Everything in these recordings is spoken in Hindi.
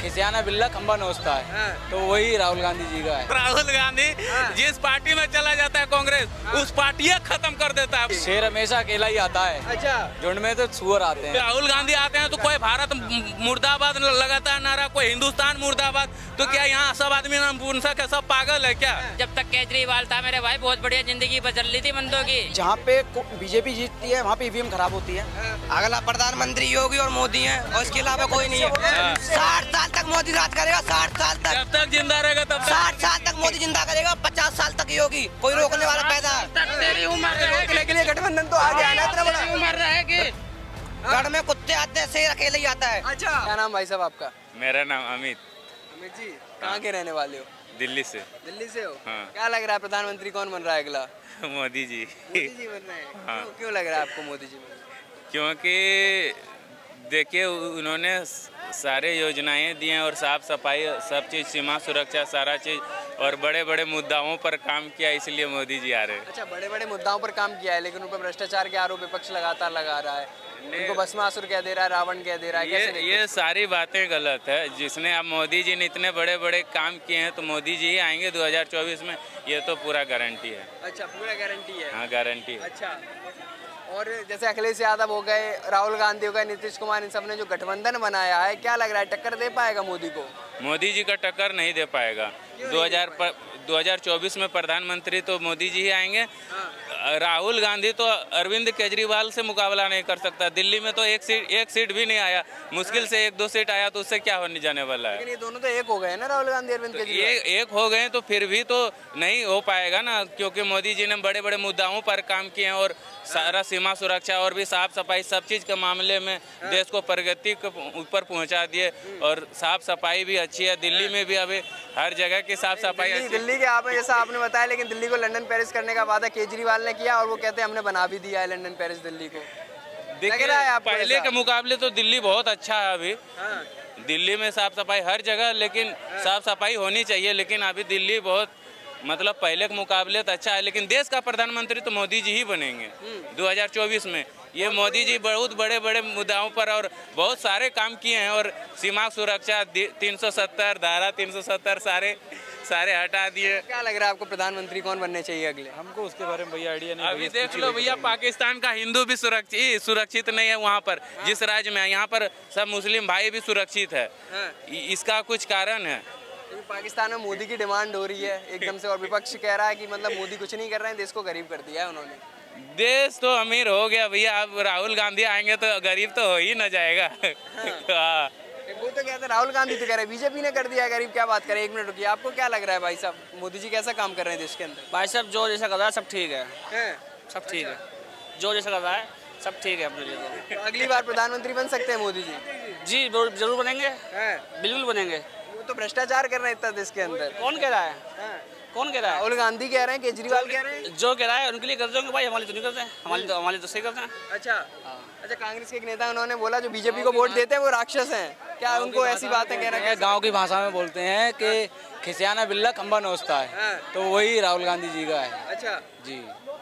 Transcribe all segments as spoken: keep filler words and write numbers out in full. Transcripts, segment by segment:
खिसियाना बिल्ला खंबा नोचता है। हाँ। तो वही राहुल गांधी जी का है। राहुल गांधी हाँ। जिस पार्टी में चला जाता है कांग्रेस हाँ। उस पार्टी खत्म कर देता है। शेर हमेशा अकेला ही आता है। अच्छा। झुंड में तो सुअर आते हैं। राहुल गांधी आते हैं तो कोई भारत मुर्दाबाद लगाता है नारा, कोई हिंदुस्तान मुर्दाबाद। तो क्या यहाँ सब आदमी सब पागल है क्या? जब तक केजरीवाल था मेरे भाई बहुत बढ़िया जिंदगी बदल रही थी बंदों की। जहाँ पे बीजेपी जीतती है वहाँ पे ईवीएम खराब होती है। अगला प्रधानमंत्री योगी और मोदी है और इसके अलावा कोई नहीं है। साठ साल तक मोदी राज करेगा, साठ साल तक जब तक जिंदा रहेगा तब साठ साल तक मोदी जिंदा करेगा, पचास साल तक योगी, कोई रोकने वाला पैदा। तेरी उम्र रहेगी, गठबंधन तो आ गया ना, इतना बड़ा उम्र रहेगी। गढ़ में कुत्ते आते हैं, शेर अकेले ही आता है। अच्छा, क्या नाम भाई साहब आपका? मेरा नाम अमित। अमित जी, कहाँ के रहने वाले हो? दिल्ली से। दिल्ली से हो? हाँ। क्या लग रहा है प्रधानमंत्री कौन बन रहा है अगला? मोदी जी। मोदी जी बन रहे हैं। हाँ। क्यों, क्यों लग रहा है आपको मोदी जी बन रहे हैं? क्योंकि देखिए उन्होंने सारे योजनाएं दी हैं और साफ सफाई सब चीज़, सीमा सुरक्षा, सारा चीज़ और बड़े बड़े मुद्दाओं पर काम किया, इसलिए मोदी जी आ रहे हैं। अच्छा, बड़े बड़े मुद्दाओं पर काम किया है, लेकिन उन पर भ्रष्टाचार के आरोप विपक्ष लगातार लगा रहा है। उनको भस्मासुर कह दे रहा है, रावण कह दे रहा है। ये ये सारी बातें गलत है। जिसने अब मोदी जी ने इतने बड़े बड़े काम किए हैं तो मोदी जी ही आएंगे दो हज़ार चौबीस में, ये तो पूरा गारंटी है। अच्छा, पूरा गारंटी है? हाँ, गारंटी है। अच्छा, और जैसे अखिलेश यादव हो गए, राहुल गांधी हो गए, नीतीश कुमार, इन सब ने जो गठबंधन बनाया है, क्या लग रहा है टक्कर दे पाएगा मोदी को? मोदी जी का टक्कर नहीं दे पाएगा। दो हजार पर दो हज़ार चौबीस में प्रधानमंत्री तो मोदी जी ही आएंगे। हाँ। राहुल गांधी तो अरविंद केजरीवाल से मुकाबला नहीं कर सकता। दिल्ली में तो एक सीट एक सीट भी नहीं आया, मुश्किल से एक दो सीट आया, तो उससे क्या होने जाने वाला है? लेकिन ये दोनों तो एक हो गए ना, राहुल गांधी अरविंद केजरीवाल। एक, एक हो गए तो फिर भी तो नहीं हो पाएगा ना, क्योंकि मोदी जी ने बड़े बड़े मुद्दाओं पर काम किए हैं और सारा सीमा सुरक्षा और भी साफ सफाई सब चीज़ के मामले में देश को प्रगति के ऊपर पहुंचा दिए। और साफ सफाई भी अच्छी है दिल्ली में भी, अभी हर जगह की साफ सफाई दिल्ली, दिल्ली के आप जैसा आपने बताया, लेकिन दिल्ली को लंदन पेरिस करने का वादा केजरीवाल ने किया और वो कहते हैं हमने बना भी दिया है लंदन पेरिस दिल्ली को। दिख रहा है पहले के मुकाबले तो दिल्ली बहुत अच्छा है अभी। हाँ। दिल्ली में साफ सफाई हर जगह, लेकिन हाँ। साफ सफाई होनी चाहिए, लेकिन अभी दिल्ली बहुत मतलब पहले के मुकाबले तो अच्छा है। लेकिन देश का प्रधानमंत्री तो मोदी जी ही बनेंगे दो हज़ार चौबीस में। ये मोदी जी बहुत बड़े बड़े मुद्दाओं पर और बहुत सारे काम किए हैं और सीमा सुरक्षा, तीन सौ सत्तर धारा तीन सौ सत्तर सारे सारे हटा दिए। क्या लग रहा है आपको प्रधानमंत्री कौन बनने चाहिए अगले? हमको उसके बारे में भैया आइडिया नहीं। अभी देख लो भैया, पाकिस्तान का हिंदू भी सुरक्षित सुरक्षित नहीं है वहाँ पर। हाँ। जिस राज्य में, यहाँ पर सब मुस्लिम भाई भी सुरक्षित है। हाँ। इसका कुछ कारण है। पाकिस्तान में मोदी की डिमांड हो रही है एकदम से, और विपक्ष कह रहा है कि मतलब मोदी कुछ नहीं कर रहे हैं, देश को गरीब कर दिया है उन्होंने। देश तो अमीर हो गया भैया, अब राहुल गांधी आएंगे तो गरीब तो हो ही न जाएगा। हाँ। वो तो कहते हैं राहुल गांधी तो कह रहे हैं बीजेपी ने कर दिया गरीब, क्या बात करें। एक मिनट रुकिए, आपको क्या लग रहा है भाई साहब, मोदी जी कैसा काम कर रहे हैं देश के अंदर? भाई साहब जो जैसा कर रहा है सब ठीक है, है? सब ठीक है, जो जैसा कर रहा है सब ठीक है अपने लिए। तो अगली बार प्रधानमंत्री बन सकते हैं मोदी जी? जी जरूर बनेंगे, बिल्कुल बनेंगे। वो तो भ्रष्टाचार कर रहे हैं इतना देश के अंदर। कौन कह रहा है? कौन कह रहा है? राहुल गांधी कह रहे हैं, केजरीवाल कह रहे हैं। जो कह रहा है उनके लिए कर देंगे भाई, हमारे तो नहीं करते हैं, हमारे तो हमारे तो सही करते हैं। अच्छा अच्छा, कांग्रेस के एक नेता उन्होंने बोला जो बीजेपी को वोट देते हैं वो राक्षस हैं, क्या उनको ऐसी बातें कहना है? गाँव की भाषा में बोलते हैं कि खिसियाना बिल्ला खंबा नोचता है, तो वही राहुल गांधी जी का है। अच्छा जी,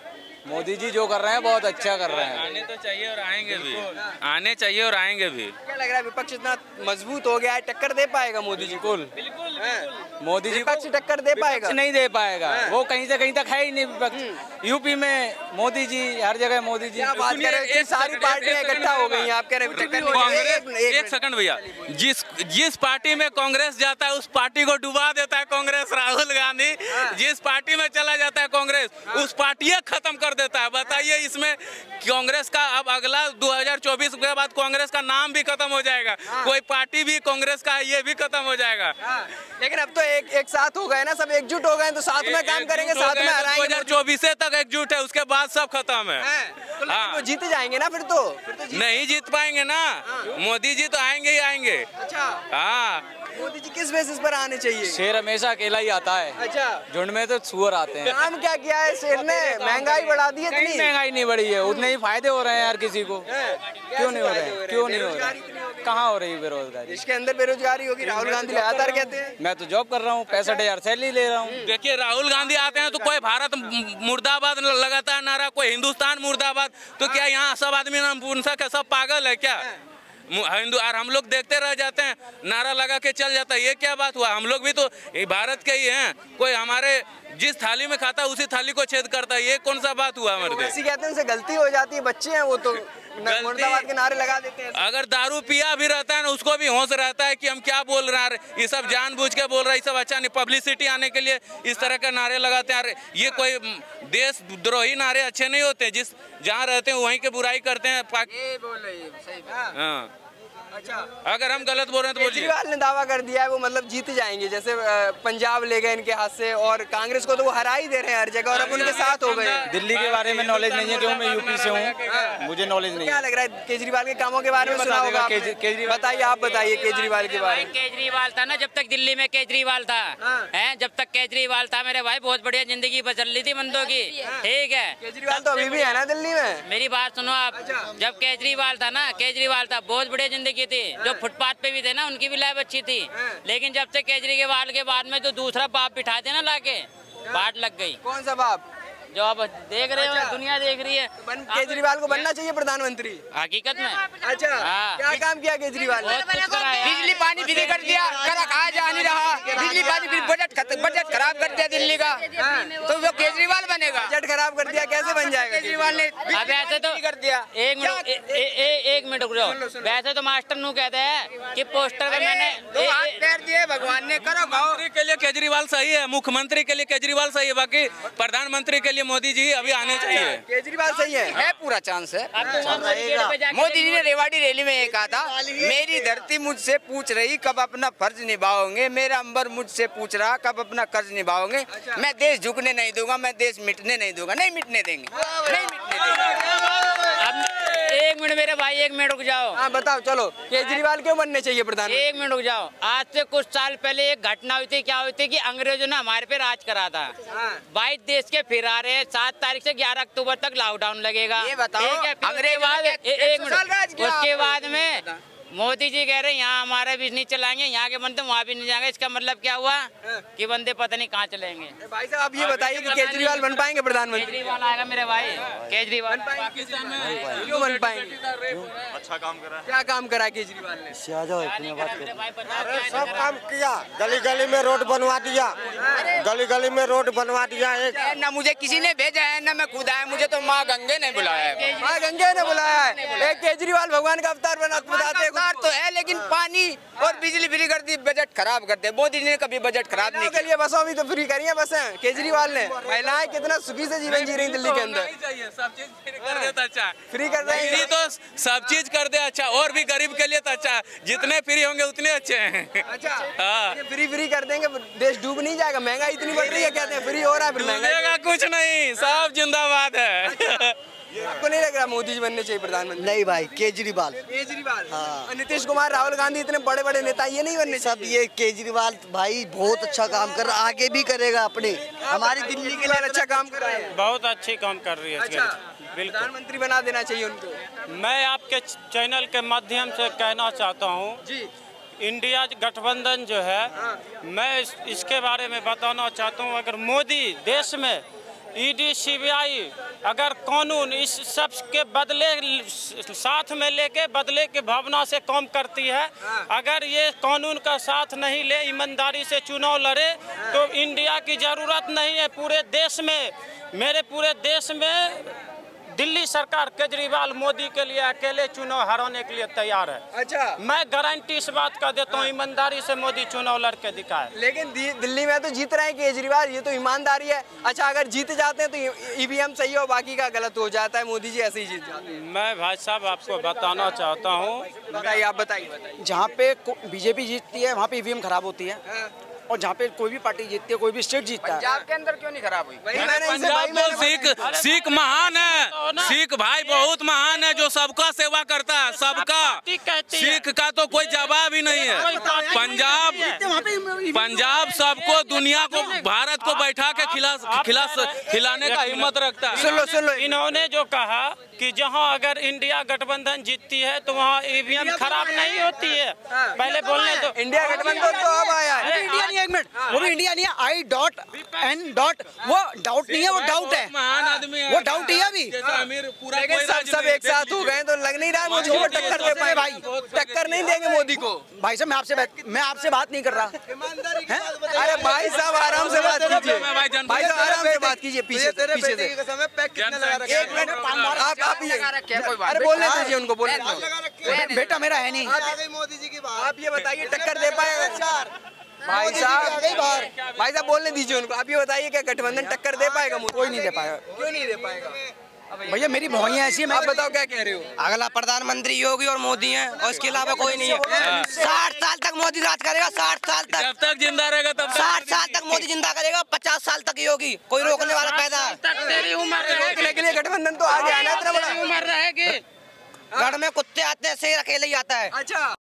मोदी जी जो कर रहे हैं बहुत अच्छा कर रहे हैं। आने तो चाहिए और आएंगे भी, आने चाहिए और आएंगे भी। क्या लग रहा है विपक्ष इतना मजबूत हो गया है, टक्कर दे पाएगा मोदी जी? बिल्कुल बिल्कुल, मोदी जी विपक्ष टक्कर दे पाएगा? नहीं दे पाएगा, वो कहीं से कहीं तक है ही नहीं विपक्ष। यूपी में मोदी जी, हर जगह मोदी जी। क्या बात कर रहे हैं, सारी पार्टियां इकट्ठा हो गई हैं, आप कह रहे हैं टक्कर? एक सेकंड भैया, जिस जिस पार्टी में कांग्रेस जाता है उस पार्टी को डुबा देता है कांग्रेस। राहुल गांधी जिस पार्टी में चला जाता है कांग्रेस उस पार्टी खत्म कर देता है। बताइए इसमें कांग्रेस का अब अगला दो हज़ार चौबीस के बाद कांग्रेस का नाम भी खत्म हो जाएगा। हाँ। कोई पार्टी भी कांग्रेस का है ये भी खत्म हो जाएगा। हाँ। लेकिन अब तो एक एक साथ हो गए ना, सब एकजुट हो गए तो साथ में काम करेंगे, साथ में हराएंगे। दो हज़ार चौबीस तक एकजुट है, उसके बाद सब खत्म है। तो हाँ। जीत जाएंगे ना फिर तो, फिर तो जीत... नहीं जीत पाएंगे ना। हाँ। मोदी जी तो आएंगे ही आएंगे। अच्छा हाँ, मोदी जी किस बेसिस पर आने चाहिए? शेर हमेशा अकेला ही आता है। अच्छा, झुंड में तो सुअर आते हैं। काम क्या किया है शेर ने? महंगाई बढ़ा दी है? इतनी महंगाई नहीं बढ़ी है, उतने ही फायदे हो रहे हैं यार किसी को। क्यों नहीं हो रहे हैं? क्यों नहीं हो रहे हैं? कहाँ हो रही है बेरोजगारी? इसके अंदर बेरोजगारी होगी, राहुल गांधी लगातार कहते हैं। मैं तो जॉब कर रहा हूँ, पैंसठ हजार सैलरी ले रहा हूँ। देखिए राहुल गांधी आते हैं तो कोई भारत मुर्दाबाद लगातार नारा, कोई हिंदुस्तान मुर्दाबाद। तो क्या यहाँ सब आदमी सब पागल है क्या? हिंदू और हम लोग देखते रह जाते हैं, नारा लगा के चल जाता है। ये क्या बात हुआ? हम लोग भी तो भारत के ही हैं। कोई हमारे जिस थाली में खाता है उसी थाली को छेद करता है। ये कौन सा बात हुआ हमारे देश? कहते हैं उनसे गलती हो जाती है, बच्चे हैं वो तो मुर्दाबाद के नारे लगा देते हैं। अगर दारू पिया भी रहता है ना, उसको भी होश रहता है कि हम क्या बोल रहे हैं। ये सब जानबूझ के बोल रहे हैं, ये सब अच्छा नहीं। पब्लिसिटी आने के लिए इस तरह के नारे लगाते हैं। ये कोई देशद्रोही नारे अच्छे नहीं होते। जिस जहाँ रहते हैं वहीं के बुराई करते हैं। हाँ, अच्छा, अगर हम गलत बोल रहे हैं तो बोलिए। केजरीवाल ने दावा कर दिया है वो मतलब जीत जाएंगे, जैसे पंजाब ले गए इनके हाथ से, और कांग्रेस को तो वो हरा ही दे रहे हैं हर जगह, और अब उनके साथ हो गए। दिल्ली के बारे में नॉलेज नहीं है, क्यों मैं यूपी से हूँ, मुझे नॉलेज नहीं है। क्या लग रहा है केजरीवाल के कामों के बारे में सुना होगा? केजरीवाल बताइए, आप बताइए केजरीवाल के बारे में। केजरीवाल था ना, जब तक दिल्ली में केजरीवाल था, है जब तक केजरीवाल था मेरे भाई बहुत बढ़िया जिंदगी बदल रही थी बंदों की। ठीक है, केजरीवाल तो अभी भी है ना दिल्ली में। मेरी बात सुनो आप, जब केजरीवाल था ना, केजरीवाल था बहुत बढ़िया जिंदगी थी। जो फुटपाथ पे भी थे ना, उनकी भी लाइफ अच्छी थी। लेकिन जब से केजरीवाल के बाद में जो दूसरा बाप बिठा दे ना लाके, बाट लग गई। कौन सा बाप? जो आप देख रहे हो, दुनिया देख रही है। केजरीवाल को बनना चाहिए प्रधानमंत्री हकीकत में। अच्छा, क्या काम किया केजरीवाल ने? बिजली पानी फ्री कर दिया, करा कहा जा नहीं रहा। बिजली पानी फ्री, बजट बजट खराब कर दिया दिल्ली का, तो वो केजरीवाल बनेगा। बजट खराब कर दिया, कैसे बन जाएगा? केजरीवाल ने अब ऐसे तो कर दिया। एक मिनट ए, ए, ए, एक मिनट रुक जाओ। वैसे तो मास्टर नू कहते हैं कि पोस्टर में मैंने दो हाथ पैर दिए भगवान ने, करो गाँव के लिए केजरीवाल सही है, मुख्यमंत्री के लिए केजरीवाल सही है, बाकी प्रधानमंत्री के लिए मोदी जी अभी आने चाहिए। केजरीवाल सही है, है पूरा चांस है। मोदी जी ने रेवाड़ी रैली में ये कहा था, मेरी धरती मुझसे पूछ रही कब अपना फर्ज निभाओगे, मेरा अंबर मुझसे पूछ रहा कब अपना कर्ज निभाओगे। मैं देश झुकने नहीं दूंगा, मैं देश मिटने नहीं दूंगा। नहीं मिटने देंगे, नहीं मिटने देंगे। अब एक मिनट मेरे भाई, एक मिनट रुक जाओ। हाँ बताओ, चलो केजरीवाल क्यों बनने चाहिए प्रधानमंत्री? एक मिनट रुक जाओ। आज से कुछ साल पहले एक घटना हुई थी। क्या हुई थी कि अंग्रेजों ने हमारे पे राज करा था। बाईस देश के फिर आ रहे हैं। सात तारीख से ग्यारह अक्टूबर तक लॉकडाउन लगेगा। ये बताओ, अंग्रेज बाद एक मिनट, उसके बाद में मोदी जी कह रहे हैं यहाँ हमारे भी नहीं चलाएंगे, यहाँ के बंदे वहाँ भी नहीं जाएंगे। इसका मतलब क्या हुआ कि बंदे पता नहीं कहाँ चलेंगे। भाई साहब आप ये बताइए कि केजरीवाल बन पाएंगे प्रधानमंत्री? केजरीवाल आएगा मेरे भाई, केजरीवाल क्यों बन पाएंगे? अच्छा काम करा, क्या काम करा केजरीवाल ने? सब काम किया, गली गली में रोड बनवा दिया, गली गली में रोड बनवा दिया। एक न मुझे किसी ने भेजा है, न मैं खुद आया, मुझे तो माँ गंगे ने बुलाया है। माँ गंगे ने बुलाया है। एक केजरीवाल भगवान का अवतार बना बताते हैं तो है, लेकिन पानी और बिजली फ्री कर दी, बजट खराब कर दे। मोदी जी ने कभी बजट खराब नहीं के लिए बसों भी तो फ्री करी है बसें केजरीवाल ने। महिलाएं कितना सुखी से जीवन जी रही दिल्ली के अंदर। सब चीज फ्री कर देता अच्छा, फ्री कर रहे हैं तो सब चीज कर दे अच्छा, और भी गरीब के लिए तो अच्छा। जितने फ्री होंगे उतने अच्छे हैं। अच्छा, हाँ, फ्री फ्री कर देंगे, देश डूब नहीं जाएगा? महंगाई इतनी बढ़ रही है, कहते हैं फ्री हो रहा है, फिर महंगाई कुछ नहीं, सब जिंदाबाद है। आपको नहीं लग रहा मोदी जी बनने चाहिए प्रधानमंत्री? नहीं भाई, केजरीवाल। केजरीवाल, हाँ। नीतीश कुमार, राहुल गांधी, इतने बड़े बड़े नेता, ये नहीं बनने सब ये केजरीवाल भाई बहुत अच्छा काम कर रहा, आगे भी करेगा अपने हमारी दिल्ली के लिए अच्छा काम कर रहे हैं। बहुत अच्छी काम कर रही है। अच्छा, बिल्कुल प्रधानमंत्री बना देना चाहिए उनको। मैं आपके चैनल के माध्यम से कहना चाहता हूँ जी, इंडिया गठबंधन जो है, मैं इस, इसके बारे में बताना चाहता हूँ। अगर मोदी देश में ईडी सीबीआई अगर कानून इस सब के बदले साथ में लेके बदले की भावना से काम करती है, अगर ये कानून का साथ नहीं ले, ईमानदारी से चुनाव लड़े, तो इंडिया की ज़रूरत नहीं है। पूरे देश में, मेरे पूरे देश में दिल्ली सरकार केजरीवाल मोदी के लिए अकेले चुनाव हराने के लिए तैयार है। अच्छा, मैं गारंटी इस बात का देता हूँ, ईमानदारी से मोदी चुनाव लड़के दिखाए। लेकिन दिल्ली में तो जीत रहे हैं केजरीवाल, ये तो ईमानदारी है। अच्छा, अगर जीत जाते हैं तो ईवीएम सही हो, बाकी का गलत हो जाता है, मोदी जी ऐसे ही जीत जाते हैं। मैं भाई साहब आपको बताना चाहता हूँ, बताइए, आप बताइए। जहाँ पे बीजेपी जीतती है वहाँ पे ईवीएम खराब होती है, और जहाँ पे कोई भी पार्टी जीतती है, कोई भी स्टेट जीतता है। पंजाब के अंदर क्यों नहीं खराब हुई? पंजाब तो सिख सिख महान है, सिख भाई बहुत महान है, जो सबका सेवा करता है, सबका। सिख का तो कोई जवाब ही नहीं है। पंजाब पंजाब सबको दुनिया को भारत को बैठा के खिला खिला खिलाने का हिम्मत रखता है। सुन लो सुन लो इन्होंने जो कहा कि जहां अगर इंडिया गठबंधन जीतती है तो वहां ईवीएम खराब नहीं होती है। पहले बोलने तो इंडिया गठबंधन तो अब आया है। इंडिया नहीं, एक मिनट, वो भी इंडिया नहीं है। आई डॉट एन डॉट वो डाउट नहीं है, वो डाउट है, महान आदमी है, वो डाउट ही है अभी। लेकिन सब सब एक साथ हो गए तो लग नहीं रहा मोदी को टक्कर दे पाए। भाई टक्कर नहीं देंगे मोदी को। भाई साहब मैं आपसे बात मैं आपसे बात नहीं कर रहा। अरे भाई साहब आराम से बात कीजिए, भाई साहब आराम से बात कीजिए। पीछे से पीछे से एक मिनट आप आप ये अरे बोलने दीजिए उनको, बोलने दीजिए। बेटा मेरा है नहीं। मोदी जी की बात आप ये बताइए टक्कर दे पाएगा भाई साहब? भाई साहब बोलने दीजिए उनको। आप ये बताइए क्या गठबंधन टक्कर दे पाएगा? कोई नहीं दे पाएगा। क्यों नहीं दे पाएगा? भैया मेरी भौइयाँ ऐसी है। आप बताओ क्या कह रहे हो? अगला प्रधानमंत्री योगी और मोदी हैं और इसके अलावा कोई नहीं है। साठ साल तक मोदी राज करेगा, साठ साल तक, जब तक जिंदा रहेगा तब साठ साल तक मोदी जिंदा करेगा, पचास साल तक योगी। कोई रोकने वाला पैदा तेरी उम्र रोकने के लिए गठबंधन तो आ गया ना, इतना बड़ा उम्र रहेगी। गढ़ में कुत्ते आते हैं, शेर अकेले ही आता है। अच्छा